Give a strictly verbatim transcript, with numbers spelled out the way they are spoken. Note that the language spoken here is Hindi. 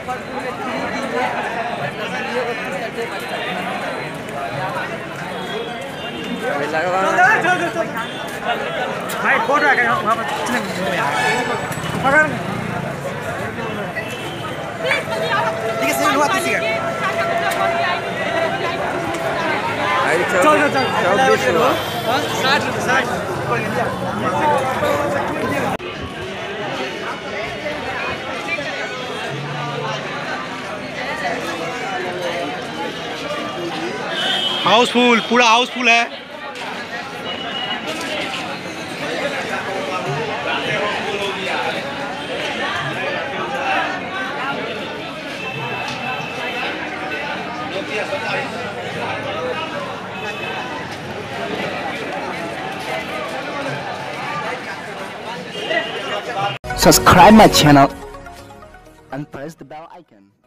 भाई फोटो आ गया वहां पर पकड़ ठीक है सही हुआ किसी का चल चल चल चौबीस हुआ साठ साठ हाउसफुल पूरा हाउसफुल है। Subscribe my channel and press the bell icon.